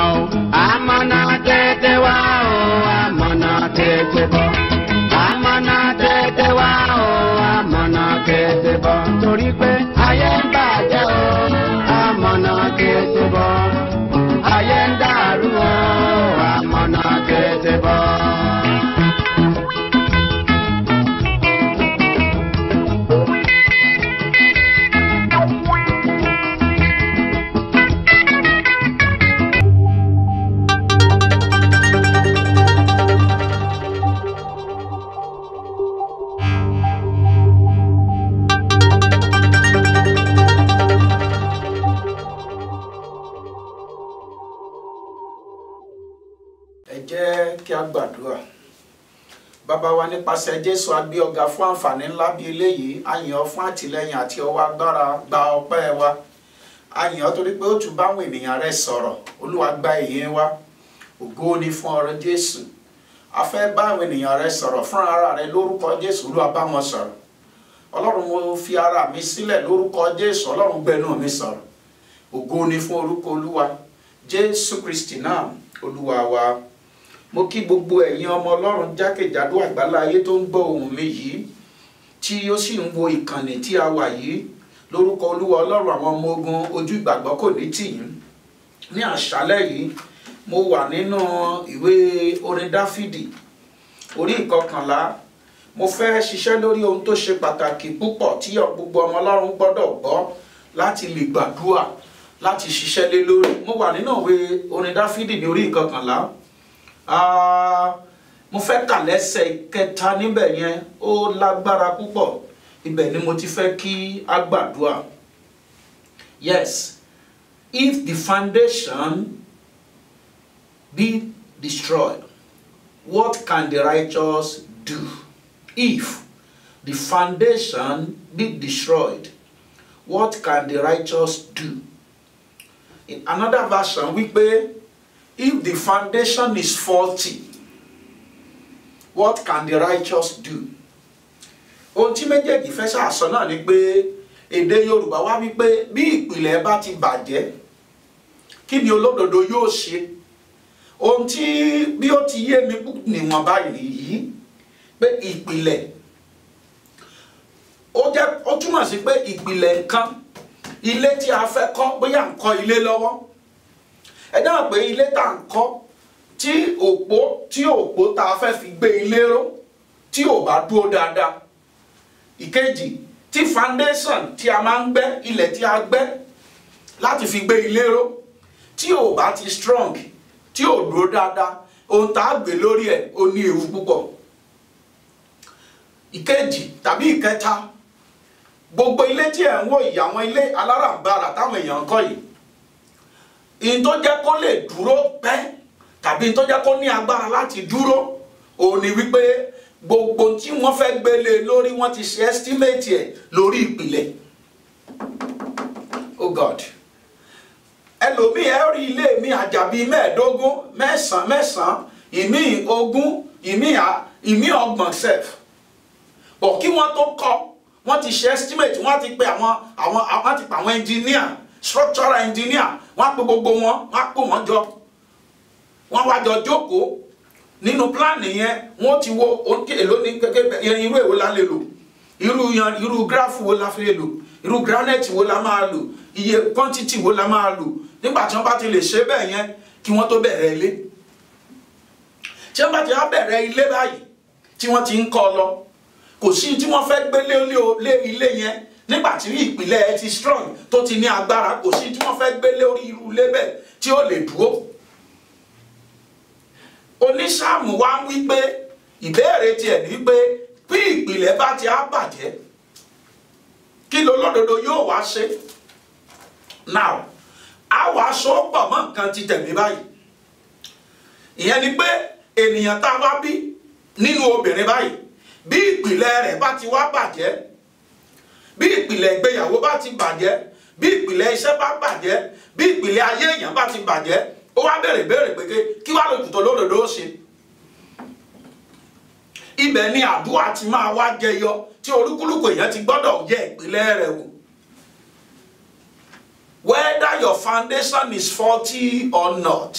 Amọ̀nà tètè wá o, amọ̀nà tètè bọ̀. Amọ̀nà tètè wá o, amọ̀nà tètè bọ̀. Torí pé ayé ń bàjẹ́ o, amọ̀nà tètè bọ̀. Ayé ń dàrú o, amọ̀nà tètè bọ̀. Kí a gbàdúrà. Bàbá wa nípasẹ̀ Jésù a gbé ọ̀gá fún àǹfààní ńlá bí eléyìí, a yìn ọ́ fún àtìlẹ́yìn àti ọwọ́ agbára, gba ọpẹ́ wa. A yìn ọ́ torí pé ó tún báwọn ènìyàn rẹ̀ sọ̀rọ̀. Olúwa gba ìyìn wa. Ògo ni fún ọ̀rọ̀ Jésù. A fẹ́ bá àwọn ènìyàn rẹ̀ sọ̀rọ̀ fún ara rẹ̀ lórúkọ Jésù. Olúwa bá wọn sọ̀rọ̀. Ọlọ́run mo fi ara mi sílẹ̀ lórúkọ Jésù. Ọlọ́run gbẹnu mi sọ̀rọ̀. Ògo ni fún orúkọ Olúwa. Jésù Kristi náà Olúwa wa. Mo kí gbogbo ẹ̀yin ọmọ Ọlọ́run jákèjádò àgbálá ayé tó ń gbọ́ ohùn mi yìí, tí ó sì ń wo ìkànnì tí a wà yìí, lórúkọ Olúwa Ọlọ́run àwọn ọmọ ogun ojú ìgbàgbọ́ kò ní tì yín. Ní àṣálẹ́ yìí mo wà nínú ìwé orin Dáfídì orí 11. Mo fẹ́ ṣiṣẹ́ lórí ohun tó ṣe pàtàkì púpọ̀ tí gbogbo ọmọ Ọlọ́run gbọ́dọ̀ gbọ́ láti lè gbàdúrà, láti ṣiṣẹ́ lé lórí. Mo wà nínú ìwé orin Dáfídì ní orí 11. Mo fẹ́ kà lẹ́sẹ̀ 3 níbẹ̀ yẹn, ó lágbára púpọ̀. Ibẹ̀ ni mo ti fẹ́ kí a gbàdúrà. Yes, if the foundation be destroyed, what can the righteous do? If the foundation be destroyed, what can the righteous do? In another version, we pay, if the foundation is faulty, what can the righteous do? Ohun tí méjèèjì fẹ́ sàsọ náà ni pé èdè Yorùbá wá wípé bí ìpìlẹ̀ bá ti bàjẹ́, kí ni olódodo yóò ṣe? Ohun tí bí ó ti yé mi níwọ̀n báyìí yìí pé ìpìlẹ̀ ó túmọ̀ sí pé ìpìlẹ̀ nǹkan, ilé tí a fẹ́ kọ́, bóyá ń kọ́ ilé lọ́wọ́. Ẹ dáhùn pé ilé tá ń kọ́ tí òpó tá a fẹ́ fi gbé ilé ró tí ò bá dúró dáadáa. Ìkejì, tí foundation tí a máa ń gbẹ́, ilẹ̀ tí a gbẹ́ láti fi gbé ilé ró tí ò bá ti strong, tí ò dúró dáadáa, ohun tá a gbé lórí ẹ̀ ó ní ewu púpọ̀. Ìkejì tàbí ìkẹta, gbogbo ilé tí ẹ̀ ń wò yìí, àwọn ilé aláràǹbarà táwọn èèyàn ń kọ́ yìí, in tó jẹ́ kó lè dúró pẹ́ tàbí in tó jẹ́ kó ní agbára láti dúró ó ní wípé gbogbo tí wọ́n fẹ́ gbélé lórí wọ́n ti ṣe estimate ẹ̀ lórí ìpìlẹ̀. Oh God. Ẹlòmíì ẹ rí ilé mi àjàbí 15, 10, ìmí 20, ìmí 30 self. Bọ̀ kí wọ́n tó kọ́, wọ́n ti ṣe estimate, wọ́n ti pe àwọn engineer, structural engineer, wọ́n pe gbogbo wọn, wọ́n pè wọ́n jọ, wọ́n wá jọ jókòó nínú plan yẹn. Wọ́n ti wo èlò ní gẹ́gẹ́ irú èwo la lè lò, irú graph wo la fi lè lò, irú granite wo la máa lò, iye quantity wo la máa lò. Nígbà tí wọ́n bá ti lè ṣe bẹ́ẹ̀ yẹn kí wọ́n tó bẹ̀rẹ̀ ilé. Tí wọ́n bá ti wá bẹ̀rẹ̀ ilé báyìí tí wọ́n ti ń kọ́ lọ, kò sí tí wọ́n fẹ́ gbé lé ilé yẹn nígbà tí ìpìlẹ̀ ẹ ti strong tó ti ní agbára, kò sí tí wọ́n fẹ́ gbé lórí irú ilé bẹ́ẹ̀ tí ó lè dúró. Onísáàmù wá ń wí pé ìbéèrè tiẹ̀ ní pé bí ìpìlẹ̀ bá ti á bàjẹ́, kí lolódodo yóò wá ṣe? Now, a wá so pọ̀ mọ́ nǹkan ti tẹ̀mí báyìí. Ìyẹn ni pé ènìyàn tá a wá bí nínú obìnrin báyìí, bí ìpìlẹ̀ rẹ̀ bá ti wá bàjẹ́, bí ìpìlẹ̀ ìgbéyàwó bá ti bàjẹ́, bí ìpìlẹ̀ iṣẹ́ bá bàjẹ́, bí ìpìlẹ̀ ayé èèyàn bá ti bàjẹ́, ó wá béèrè pé kí wá lójú tó lódodo ó ṣe? Ibẹ̀ ni àdúrà ti máa wá jẹyọ tí olúkúlùkù èèyàn ti gbọ́dọ̀ yẹ ìpìlẹ̀ rẹ̀ wò. whether your foundation is faulty or not.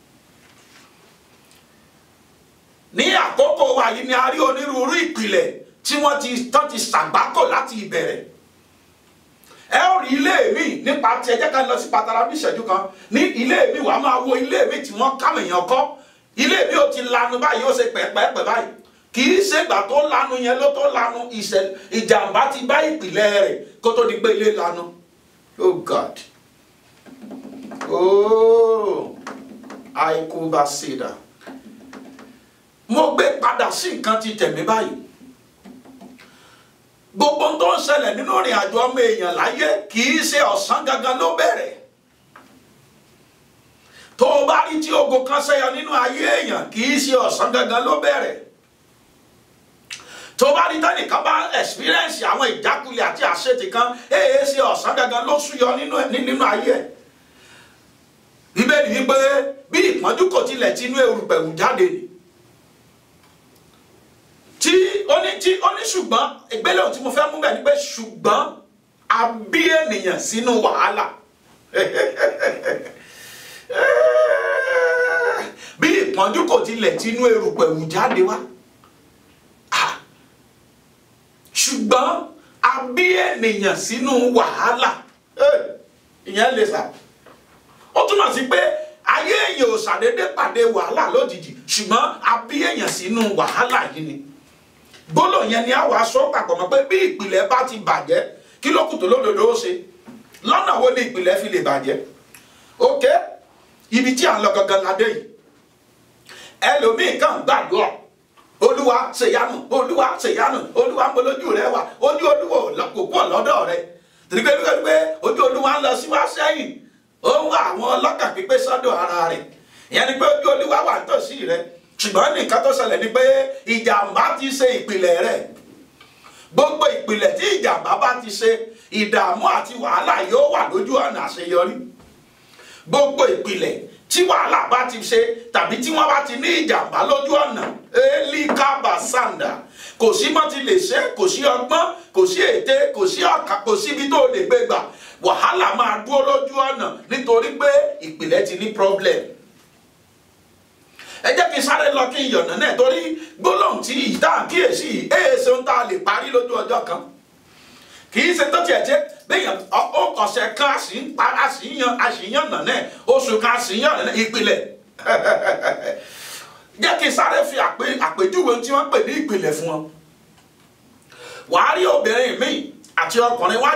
Ní àkókò wa yìí ni a rí onírúurú ìpìlẹ̀ tí wọ́n ti ṣàgbákò láti ìbẹ̀rẹ̀. Ẹ ó rí ilé mi nípa tí ẹ jẹ́ ká lọ sí patara ní ìṣẹ́jú kan. Ní ilé mi wàá máa wo ilé mi tí wọ́n káwọn èèyàn kọ́. Ilé mi ó ti lanu báyìí ó ṣe pẹ̀pẹ̀pẹ̀ báyìí. Kì í ṣe ìgbà tó lanu yẹn ló tó lanu ìjàmbá ti bá ìpìlẹ̀ rẹ̀ kó tó di pé ilé lanu. Oh God. Oh, àìkú bá ṣe dà. Mo gbé padà sí nǹkan ti tẹ̀mí báyìí. Gbogbo tó ń ṣẹlẹ̀ nínú ìrìn àjò ọmọ èèyàn láyé kì í ṣe ọ̀sán gangan ló bẹ̀rẹ̀. Tó o bá rí tí ogun kan ṣẹyọ nínú ayé èèyàn kì í ṣe ọ̀sán gangan ló bẹ̀rẹ̀. Tó o bá rí tẹ́nìkan bá experience àwọn ìjákulẹ̀ àti àṣetì kan èé ṣe ọ̀sán gangan ló súyọ nínú ayé ẹ̀. Bíbélì wípé bí ìpọ́njú kò tilẹ̀ tinú erùpẹ̀ hù jáde ni. Tí ó ní ṣùgbọ́n ìgbélé ohun tí mo fẹ́ mú bẹ̀ ni pé ṣùgbọ́n a bí ènìyàn sínú wàhálà. Bí ìpọ́njú kò tilẹ̀ tinú erùpẹ̀ hù jáde wá. Ṣùgbọ́n a bí ènìyàn sínú wàhálà. Ìyẹn lè sà. Ó túmọ̀ sí pé ayé èèyàn ò ṣàdédé pàdé wàhálà lójijì ṣùgbọ́n a bí èèyàn sínú wàhálà yìí ni. Gbólóhùn yẹn ni a wàá sọ papọ̀ mọ́ pé bí ìpìlẹ̀ bá ti bàjẹ́ kí ló kù tó lódodo ó ṣe lọ́nà wo ni ìpìlẹ̀ fi lè bàjẹ́. Ok, ibi tí à ń lọ gangan ládé yìí. Ẹlòmíì kàn gbàdúrà Olúwa ṣèyanu Olúwa ṣèyanu Olúwa ń bolójú rẹ wà ojú Olúwa kò pọ̀ lọ́dọ̀ rẹ torí pé ojú Olúwa ń lọ sí wá sẹ́yìn ó ń wá àwọn ọlọ́kàn pípé sọ́dọ̀ ara rẹ̀ ìyẹn ni pé ojú Olúwa wà nítòsí rẹ̀ ṣùgbọ́n nǹkan tó ṣẹlẹ̀ ni pé ìjàmbá ti ṣe ìpìlẹ̀ rẹ̀ gbogbo ìpìlẹ̀ tí ìjàmbá bá ti ṣe ìdààmú àti wàhálà yóò wà lójú ọ̀nà àṣeyọrí gbogbo ìpìlẹ̀ tí wàhálà bá ti ṣe tàbí tí wọ́n bá ti ní ìjàmbá lójú ọ̀nà elikaba sanda kò sí mọ́ ti lè ṣe kò sí ọgbọ́n kò sí ète kò sí ọ̀kà kò síbi tó lè gbé gbà wàhálà máa dúró lójú ọ̀nà nítorí pé ìpìlẹ̀ ti ní problem. Ẹ jẹ́ kí n sáré lọ kí n yọ̀nà náà torí gbólóhùn tí ìdá kíyèsí èèṣe ń tá a lè parí lójú ọjọ́ kan kì í ṣe tó tiẹ̀ jẹ́ bẹ́yàn ọ̀sẹ̀ kan àṣìyàn náà oṣù kan àṣìyàn náà ìpìlẹ̀ jẹ́ kí n sáré fi àpèjúwe tí wọ́n pè ní ìpìlẹ̀ fún wọn. Wàá rí obìnrin míì àti ọkùnrin wọ́n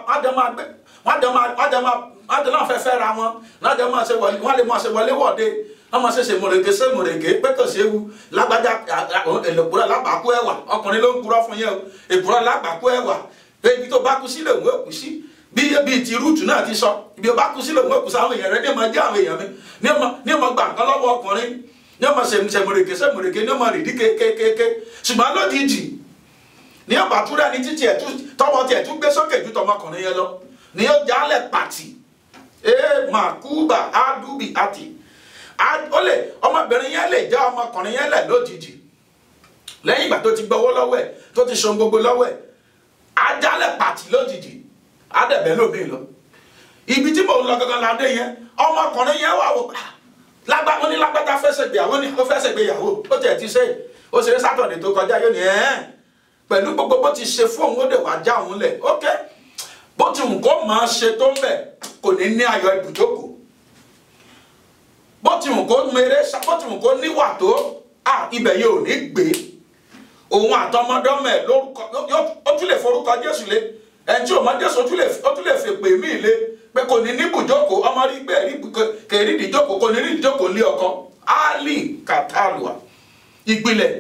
á jọ máa fẹ́ ra wọn wọ́n lè máa ṣe wọlé wọ̀de wọ́n máa ṣe mòrèké pé kò séwu lágbájá èlòkúrọ̀ lágbàkú ẹ̀wà ọkùnrin ló ń purọ́ fún yẹn o èkúrọ̀ lágbàkú ẹ̀wà ibi tó bá kú sí lòun ó kú sí bí ti rúùtù náà ti sọ ibi ó bá kú sí lòun ó kú sí àwọn èèyàn rẹ ní ọmọ jẹ́ àwọn èèyàn mi ní ọmọ gbà nǹkan lọ́wọ́ ọkùnrin ní ọmọ sẹ̀mùrèké ní ọmọ rìdí kékékéké ṣùgbọ́n lójijì ní ọba túrẹ́ ní títí tọwọ́ tiẹ̀ tún gbé sókè ju tọmọkùnrin yẹn lọ ní ó jálẹ̀ pàtì màkúbà ádùbì àti ọmọbìnrin yẹn lè já ọmọkùnrin yẹn lẹ̀ lójijì lẹ́yìn ìgbà tó ti gbowó lọ́wọ́ ẹ̀ tó ti ṣohun gbogbo lọ́wọ́ ẹ̀ ajálẹ̀ pàtì lójijì adẹ̀bẹ̀ lómi lọ ibi tí mò ń lọ gangan ládé yẹn ọmọkùnrin yẹn wà wò wọ́n ní lágbádá fẹsẹ̀ gbéyàwó ní ó fẹsẹ̀ gbéyàwó ó tiẹ̀ ti ṣe ó ṣe sátọ̀dẹ̀ tó kọjá yóò ní pẹ̀lú gbogbo bó ti ṣe fún òun ó dẹ̀ wá já òun lẹ̀ ok bó ti wù kó máa ṣe tó ń bẹ̀ kò ní ní ayọ̀ ibùjókòó bó ti wù kó mèrè bó ti wù kó níwà tó ibẹ̀ yóò ní gbé òun àtọmọdọ́mẹ̀ lórúkọ ó tún lè forúkọ Jésù lé ẹni tí ò mọ Jésù ó tún lè fèpè mí lé pé kò ní ní ibùjókòó ọmọ rí gbé kèrí ìdíjókòó kò ní ní ìdíjókòó lé ọkọ ali katalua ìpìlẹ̀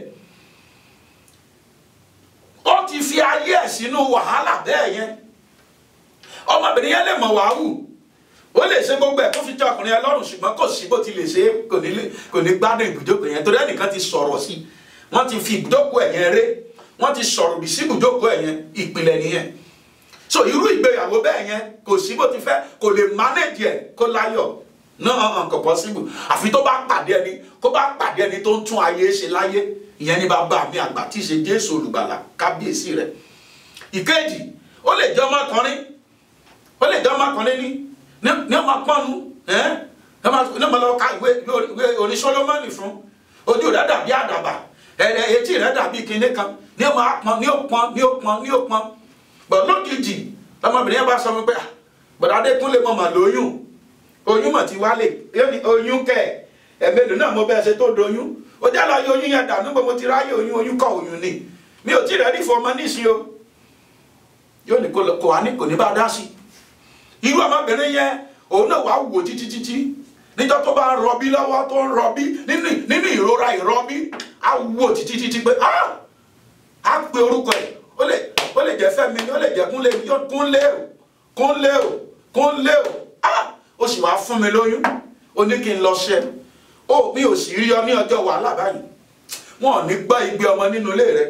ó ti fi ayé ẹ̀ sínú wàhálà bẹ́ẹ̀ yẹn ọmọbìnrin yẹn lè mọ̀ wàhù ó lè ṣe gbogbo ẹ̀ kó fi jẹ́ ọkùnrin yẹn lọ́rùn ṣùgbọ́n kò sí bó ti lè ṣe kò ní gbádùn ibùjókòó yẹn torí ẹnìkan ti sọ̀rọ̀ sí wọ́n ti fi ibùjókòó ẹ̀ yẹn ré wọ́n ti sọ̀rọ̀ bí sí ibùjókòó ẹ̀ yẹn ìpìlẹ̀ nìyẹn so irú ìgbéyàwó bẹ́ẹ̀ yẹn kò sí bó ti fẹ́ kò lè manage ẹ̀ kó láyọ̀ náà kò possible àfi tó bá pàdé ẹni tó ń tún ayé ṣe láyé ìyẹn ní bàbá mi àgbà tí í ṣe Jésù olùgbàlà kábíyèsí rẹ̀ ìkejì ó lè jẹ́ ọmọkùnrin ní ọmọ pọ́nú ní ọmọ lọ ká ìwé orin Solomoni fún ojú rẹ̀ dàbí àdàbà etí rẹ̀ dàbí kinní kan ní ọmọ apọn ní òpọn bọ̀ lójijì ọmọbìnrin yẹn bá sọ wípé bọ̀dá Adékúnlé mọ̀ mà lóyún oyún mọ̀ ti wálé oyún kẹ̀ ẹ̀mẹ́lò náà mo bẹ́ẹ̀ ṣe tó doyún ó jẹ́ lọ yọ oyún yẹn dànù gbogbo ti ráyè oyún kọ́ oyún ni mi ò tí rẹ̀ rí fún ọmọ níṣìí o yóò ní kò ní bá dá sí irú ọmọbìnrin yẹn òun náà wàá wò títí níjọ́ tó bá ń rọbí lọ́wọ́ tó ń rọbí nínú ìrora ìrọbí á wò títí pé á pe orúkọ ẹ̀ ó lè jẹ́ Fẹ́mi ó lè jẹ́ Kúnlé o ó sì wá fún mi lóyún ó ní kí n lọ ṣe mi ò sì rí ọ ní ọjọ́ wàhálà báyìí wọn ò ní gbọ́ igbe ọmọ nínú ilé rẹ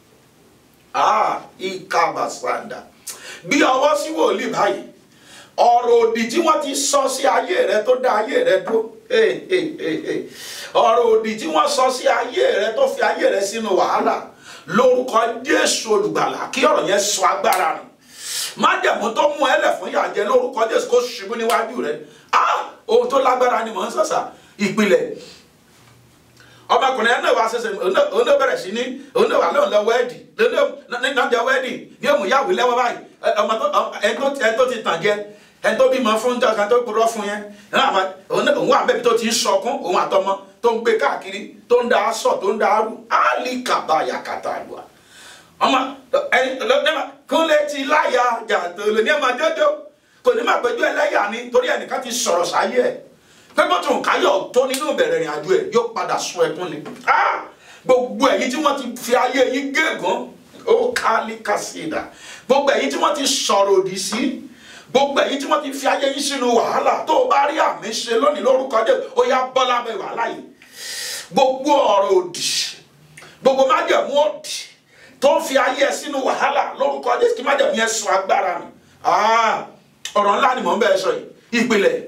ìkàbàsàndà bí ọwọ́ sí wòlíì báyìí ọ̀rọ̀ òdì tí wọ́n ti sọ sí ayé rẹ tó dá ayé rẹ dúró ọ̀rọ̀ òdì tí wọ́n sọ sí ayé rẹ tó fi ayé rẹ sínú wàhálà lórúkọ Jésù olùgbàlà kí ọ̀rọ̀ yẹn sọ agbára rẹ májẹ̀mú tó mú ẹlẹ̀ fún yàjẹ́ lórúkọ Jésù kó ṣubú níwájú rẹ ohun tó lágbára ni mò ń sọ̀sà ìpìlẹ̀ ọmọkùnrin náà wá ṣẹ̀ṣẹ̀ òun bẹ̀rẹ̀ sí ní òun wà lóun lọ wẹ́ẹ̀dì lọ́jọ́ wẹ́ẹ̀dì ní òmùyàwó lẹ́wọ́ báyìí ẹni tó ti tàn jẹ ẹni tó bímọ fún jọ kan tó purọ́ fún yẹn òun wà bẹ́ẹ̀ tó ti ń sọkún òun àtọmọ tó ń gbé káàkiri tó ń da aṣọ tó ń da arú àlìkàbà yàkàtà àlùwà ọmọ Kúnlé ti láyà jàǹtò lóní ẹ̀ma dédé kò ní máa péjú ẹlẹ́yà ni torí ẹnìkan ti sọ̀rọ̀ sáyé ẹ̀ pé bọ́tù káyọ̀ tó nínú ìbẹ̀rẹ̀ ìrìn àjò ẹ̀ yóò padà sun ẹkún ni gbogbo ẹ̀yin tí wọ́n ti fi ayé yín gégùn ó kálí kásìdà gbogbo ẹ̀yin tí wọ́n ti sọ̀rọ̀ òdì sí gbogbo ẹ̀yin tí wọ́n ti fi ayé yín sínú wàhálà tó o bá rí àmì ṣe lónìí lórúkọ Jésù ó yá bọ́ lábẹ́ wàhálà yìí gbogbo ọ̀rọ̀ òdì gbogbo májẹ̀mú òdì tó ń fi ayé ẹ sínú wàhálà lórúkọ Jésù kí májẹ̀mú yẹn sọ agbára mi ọ̀rọ̀ ńlá ni mò ń bẹ́ẹ̀ sọ yìí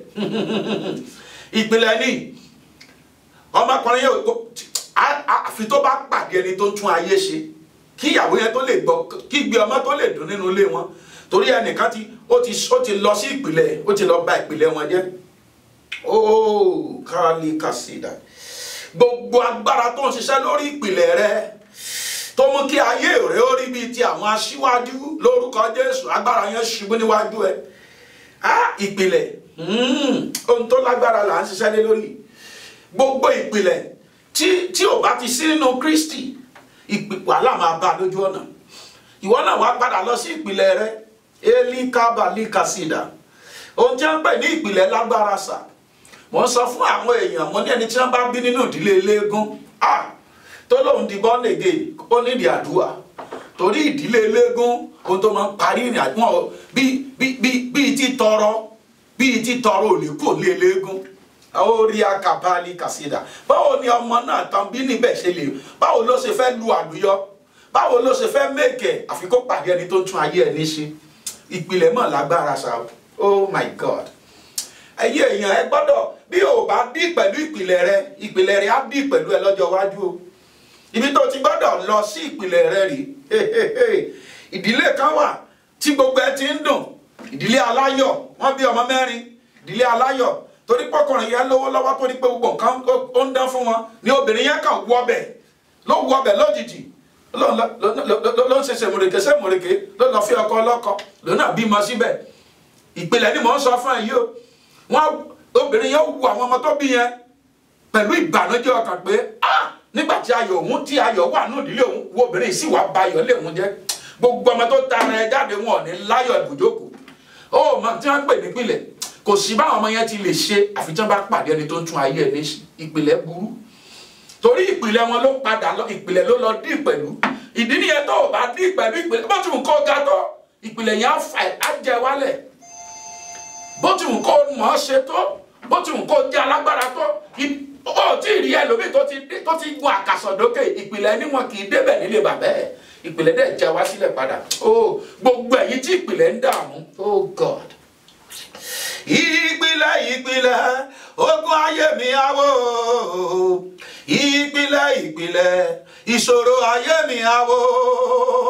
ìpìlẹ̀ ní ọmọkùnrin yẹn àfi tó bá pàdé ẹni tó ń tún ayé ṣe kí ìyàwó yẹn tó lè gbọ́ kí gbé ọmọ tó lè dùn nínú ilé wọn torí ẹnìkan ó ti lọ sí ìpìlẹ̀ ó ti lọ bà ìpìlẹ̀ wọn jẹ́ kálí kásìdà gbogbo agbára tó ń ṣiṣẹ́ lórí ìpìlẹ̀ rẹ tó mú kí ayé rẹ ó rí bíi ti àwọn aṣíwájú lórúkọ Jésù agbára yẹn ṣubú níwájú ẹ ìpìlẹ̀ ohun tó lágbára là ń ṣiṣẹ́ lé lórí gbogbo ìpìlẹ̀ tí ò bá ti sí nínú Kristi wàhálà máa bá lójú ọ̀nà ìwọ náà wá padà lọ sí ìpìlẹ̀ rẹ elikabalisida ohun tí wọ́n pè ní ìpìlẹ̀ lágbára sà mo ń sọ fún àwọn èèyàn mo ní ẹni tí wọ́n bá bí nínú ìdílé eléégún tó lóun di born again ó nídìí àdúrà torí ìdílé eléégún ohun tó máa ń parí ìrìn àjò bíi títọrọ ò lè kó lé eléégún orí akabali kàsídà báwo ni ọmọ náà tán bí níbẹ̀ ṣe lè báwo ló ṣe fẹ́ lu àlùyọ báwo ló ṣe fẹ́ mẹ́kẹ̀ àfi kó pàdé ẹni tó ń tún ayé ẹni ṣe ìpìlẹ̀ mọ̀ lágbára sa oh my God ẹ̀yin èèyàn ẹ gbọ́dọ̀ bí o bá dí pẹ̀lú ìpìlẹ̀ rẹ á dí pẹ̀lú ẹ lọ́jọ́ iwájú o ibi tó ti gbọ́dọ̀ lọ sí ìpìlẹ̀ rẹ rí ìdílé kan wà tí gbogbo ẹ ti ń dùn ìdílé aláyọ̀ wọ́n bí ọmọ 4 ìdílé aláyọ̀ torí pọ́kùnrin yẹn lówó lọ́wọ́ tó ní pé gbogbo nǹkan ó ń dán fún wọn ni obìnrin yẹn kàn wọ ọbẹ̀ lójijì ló ń ṣe sèmùrèké ló lọ fi ọkọ ọlọ́kọ lónà bímọ síbẹ̀ ìpìlẹ̀ ni mò ń sọ fún ẹ yìí o wọn obìnrin yẹn wù àwọn ọmọ tó bí yẹn pẹ̀lú ìbànújẹ́ ọkàn pé nígbà tí ayọ̀ wà ní ìdílé òun wo obìnrin sì wá ba ayọ̀ lé òun jẹ́ gbogbo ọmọ tó tara ẹ jáde wọn ò ní láyọ̀ ibùjókòó ó mọ tí wọ́n pè nípìlẹ̀ kò sí báwọn ọmọ yẹn ti lè ṣe àfi tí wọ́n bá pàdé ẹni tó ń tún ayé ẹ̀ ní ìpìlẹ̀ burú torí ìpìlẹ̀ wọn ló padà lọ ìpìlẹ̀ ló lọ dí pẹ̀lú ìdí nìyẹn tó o bá dí pẹ̀lú ìpìlẹ̀ bó ti wù kó ga tó ìpìlẹ̀ yẹn á jẹ wálẹ̀ bó ti wù kó mọ̀ ọ́ ṣe tó bó ti wù kó jẹ́ alágbára tó ó tí ì rí ẹlòmíì tó ti gun àkàsọ̀dókè ìpìlẹ̀ ni wọn kì í débẹ̀ nílé bàbá ẹ̀ ìpìlẹ̀ dẹ̀ jẹ wá sílẹ̀ padà gbogbo ẹ̀yin tí ìpìlẹ̀ ń dààmú oh God ìpìlẹ̀ ogun ayé mi àwò ìpìlẹ̀ ìṣòro ayé mi àwò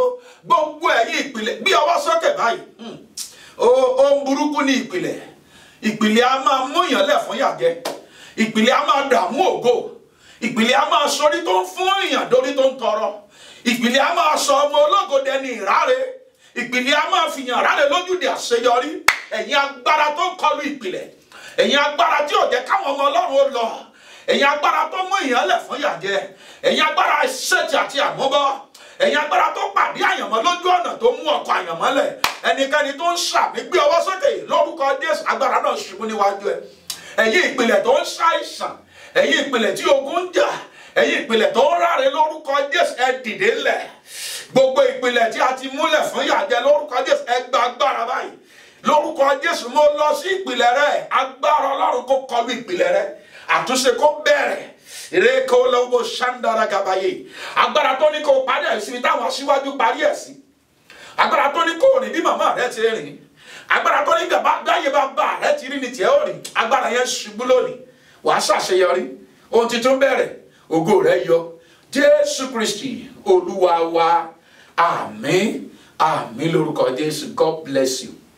gbogbo ẹ̀yin ìpìlẹ̀ bí ọwọ́ sókè báyìí ohun burúkú ní ìpìlẹ̀ a máa mú èèyàn lẹ̀ fún yàjẹ́, ìpìlẹ̀ a máa dààmú ògo, ìpìlẹ̀ a máa sọ orí tó ń fún èèyàn dórí tó ń tọrọ, ìpìlẹ̀ a máa sọ ọmọ ológo dẹni ìráre, ìpìlẹ̀ a máa fìyàn ráre lójúde àṣeyọrí. Ẹ̀yin agbára tó ń kọlu ìpìlẹ̀, ẹ̀yin agbára tí ò jẹ́ káwọn ọmọ Ọlọ́run ó lọ, ẹ̀yin agbára tó mú èèyàn lẹ̀ fún yàjẹ́, ẹ̀yin agbára ìṣètì àti àmúbọ́, ẹ̀yin agbára tó pàdé àyànmọ́ lójú ọ̀nà tó mú ọkọ̀ àyànmọ́ lẹ̀, ẹnikẹ́ni tó ń ṣàmì gbé ọwọ́ sókè lórúkọ Jésù, agbára náà ṣubú níwájú ẹ̀. Ẹ̀yin ìpìlẹ̀ tó ń ṣàìsàn, ẹ̀yin ìpìlẹ̀ tí ogun ń jà, ẹ̀yin ìpìlẹ̀ tó ń ráre lórúkọ Jésù, ẹ dìde lẹ̀. Gbogbo ìpìlẹ̀ tí a ti múlẹ̀ fún yàjẹ́ lórúkọ Jésù, ẹ gba agbára báyìí. Lórúkọ Jésù mo lọ sí ìpìlẹ̀ rẹ, agbára Ọlọ́run kó kọlu ìpìlẹ̀ rẹ, àtúnṣe kó bẹ̀rẹ̀. Ìrèké olówó ṣáńdára gàbáyé, agbára tó ní kó parí ẹ̀ sí táwọn aṣíwájú parí ẹ̀ sí, agbára tó ní kó rìn bí màmá rẹ ti rìn, agbára tó ní gbáyé bàbá rẹ ti rí ni tiẹ̀ ó rìn, agbára yẹn ṣubú lónìí, wàá ṣàṣeyọrí, ohun tuntun bẹ̀rẹ̀, ògo rẹ yọ. Jésù Kristi Olúwa wa, àmín àmín lórúkọ Jésù. God bless you.